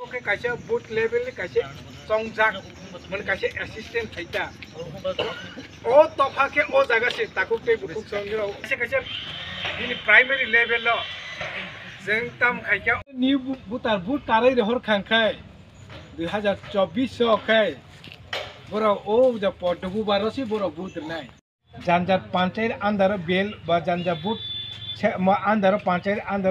Oke kasih boot level kasih songjak मन kasih assistant थाइता ओ तोफा के ओ जगह से ताकू के बुक संग्रह kasih ini primary level lo जों तम खायका न्यू बुटार बुट तारै रहर खांखाय 2024 खाय बरो ओ ज पटबु बारसि बरो बुट नाय जानजार पंचायत अंदर बेल बा जानजार बुट अंदर पंचायत अंदर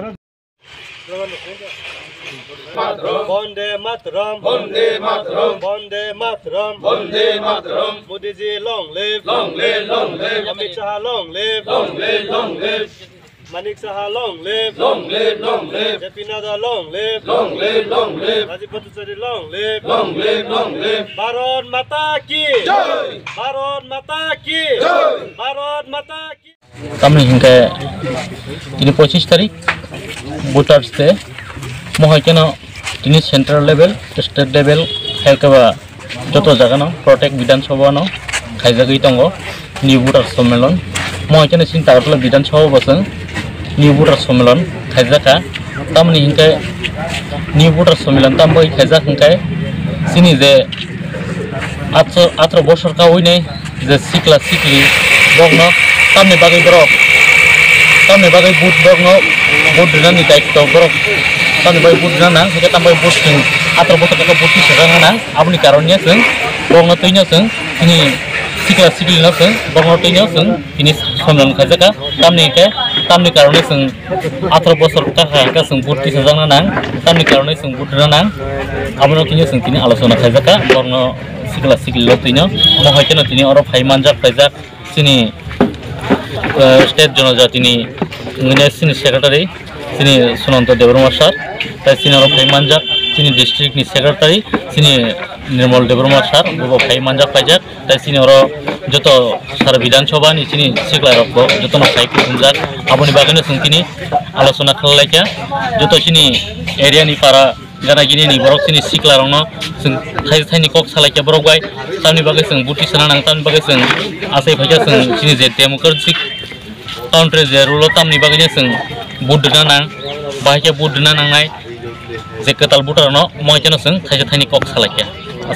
Bonde Mataram, Bonde Mataram, Bonde Mataram, Bonde Mataram. Modi ji long live, long live, long live. Amit Shah long live, long live, long live. Manik Shah long live, long live, long live. JP Nada long live, long live, long live. Rajiv Bhattacharya long live, long live, long live. Bharat Mata ki jai, Bharat Mata ki jai, Bharat Mata ki. Kami hingga ini 25 tarik voters te mohakena ini central level, state level, helkaba joto jaga no protect bidan sabha no khaijagui tongo new voters সম্মেলন mohakena sin tartla bidan sabha basang new voters সম্মেলন khaijaka tamni hingka new voters সম্মেলন tambai khaijak hingka sini je 18 বছর ka hoinai je sikla sikli bogno tamni bagai borok tamni bagai boot bogno boot dinani daitto borok tamni bagai boot dinana hingga tambai boot sing 18 বছর ka boot sejana na abni karonnya sing bogno toinya sing ini sikla sikli no sing bogno toinya sing ini somlan khajaka tamni karonnya sing 18 বছর ka sing boot sejana na tamni karonnya sing boot dinana abno toinya sing tini alochona khajaka bogno sikla sikli lo toinya mohakena tini oro phaimanjak khajak sini state जनजाति ni ngene sini secretary sini Sunanta Debroma sir tai sini oro phaimanjak sini district ni secretary sini Nirmal Debroma sir bo phaimanjak paijak tai sini oro joto sar bidhan sabha ni sini sikla rokbo joto no phai kunjak aboni bagane sungkini alochona khallaika joto sini area ni para gana gini ni borok sini sikla rongno sing thaini kok salaika borok bai tamni bagai sing buti sanang tamni bagai sing asai phaja sing sini je democratic country je rulo tamni bagai sing budna nang bahaya budna nang nai je ketal butar no moichano sing thaini kok salaika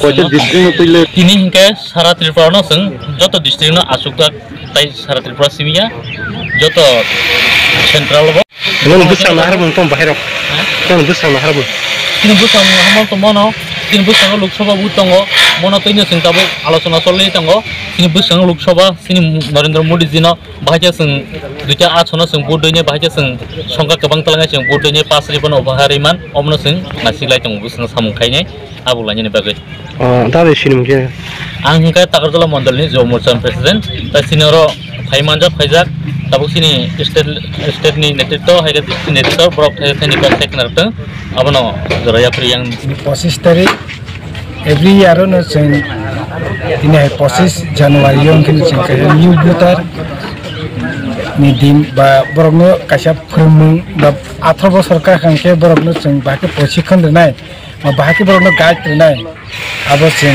tini hingke sara tripura no sing joto district no asukta tai sara tripura simia joto central bo Dengan busang nahar buntung bahirok. Dengan busang nahar bun. Kini busang hamal to mono, kini busang Lok Sabha butongo, mono to ini sing tabo alochona solli tongo. Kini busang Lok Sabha sini Narendra Modi jino bahaya sing duja achona sing bodonya bahaya sing songka kebang telanga sing bodonya pasri pun obahariman omno sing nasilai tongo busang samungkainai abulanya ni bagai. Oh, tadi sini mungkin. Angkai Takartola Mandal ni Jawa Morcha President, tapi sini oro phaimanjak phaijak tabuk sini state ni netitto haga netitto brok thani kok seknarta abono joraya priyang 25 tarik every year no sen ini 25 Januari yang kini sen new voter ni din ba borokno kasap phumung ba 18 বছর ka khangke borokno sen ba ke proshikhan renai ma ba ke borokno guide renai abo sen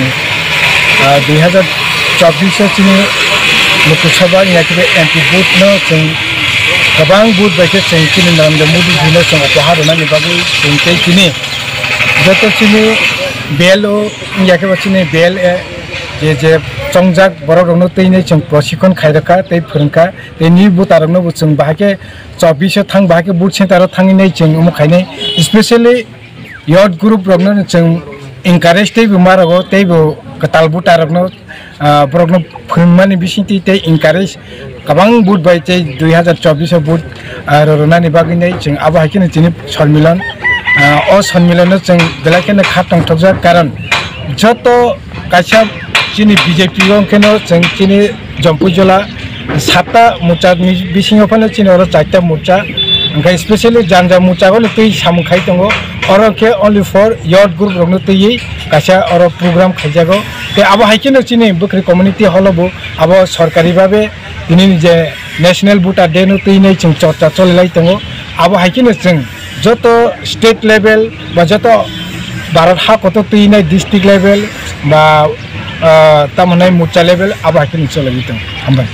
2024 sini Lok Sabha ni akire MP boot no sen kabang boot ba ke sen kini Narendra Modi jino sen upahar na ni bagai sen ke kini joto sini belo yake bachine bel je songjak borok rokno teine sen proshikhan khairaka tei phurungka tei ni butarokno buchung bahake 24 thang bahake boot center thangini sen umu khaine especially youth group rokno sen encourage tei bumarago tei bo katal butarokno borokno phurmani bisinti tei encourage kabang boot bai tei 2024 boot ronani bagini sen abo hakini tini সম্মিলন o সম্মিলনে sen belakene khatang thokjak karon joto kasap chini BJP ronkeno sen chini Jampujola 7ta mucha bisingo phane chini oro 4ta mucha angkai especially janja mucha go tei samkhai tongo oro ke only for youth group rokno tei kasa oro program khaijago te abo haikeno chini bukri community holobo abo sarkari babe ini je national voter day no tei nei chung chorcha cholilai tongo abo haikeno chung joto state level ba joto Bharat ha koto tei nei district level ba tamanai mucha level abo haikeno cholai tong ambai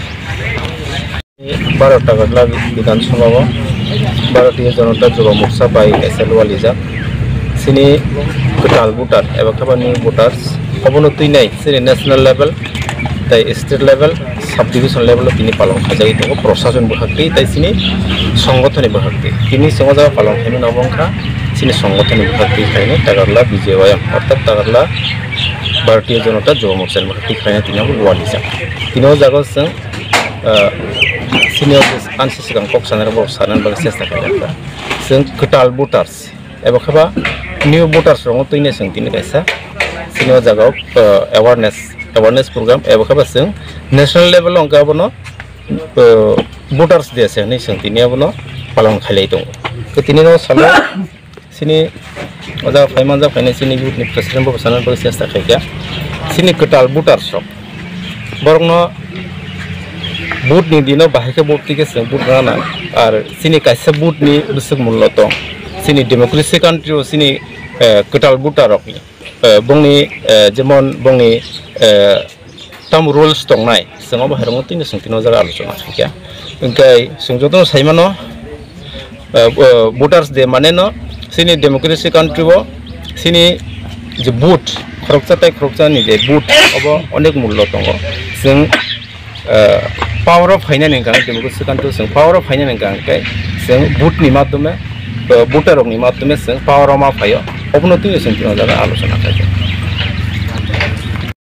12 Tagartla বিধানসভা भारतीय जनता युवा मोर्चा बाई SL वालीजा sini ketal voter eba khaba new voters obono tuinai sini national level tai state level sub division level tini palong khajai tongo proshashan bhakti tai sini সংগঠনে bhakti tini songoja palong khani nabongkha sini সংগঠনে bhakti khaine tagarla BJYM অর্থাৎ tagarla Bharatiya Janata Yuva Morcha bhakti khaine tini wali ja tino jago sing senior ansi sigang kok sanar bo sanan bag sesta khaida sing ketal voters eba khaba new voters rong tuine sing tini kaisa senior jago awareness program eba khaba sing national level ong gabono voters dia sing ni sing tini abono palong khalai dong ke tini no salo sini oda faimanja faine sini youth ni president bo sanan bag sesta khaida sini ketal voters rok borongno boot ni dino bahike boot tike sing boot rana ar sini kaisa boot ni busuk mullo tong sini democracy country o sini ketal voter rok ni bongni jemon bongni tam rules tong nai singo baherong tin sing tino jaga alochona thikya engkai singjoto saimano voters de maneno sini democracy country o sini je boot khorokcha ni de boot obo onek mullo tongo sing power of finance engkang democracy country sing power of finance engkang kai sing boot ni madhyame voter ni madhyame sing power of ma phayo obno tin sing tino jaga alochona thikya